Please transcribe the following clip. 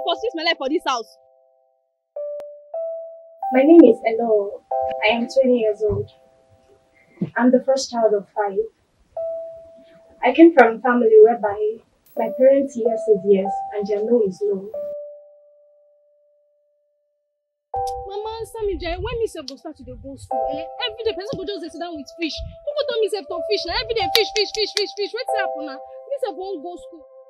frustrate my life for this house. My name is Elo. I am 20 years old. I'm the first child of 5. I came from a family whereby my parents' yes is yes and their no is no. Mama, answer me, Jai. When me self go start to go school, every day person go just sit down with fish. Who go tell me self to fish now? Every day fish. What's happen now? Me self won't go school.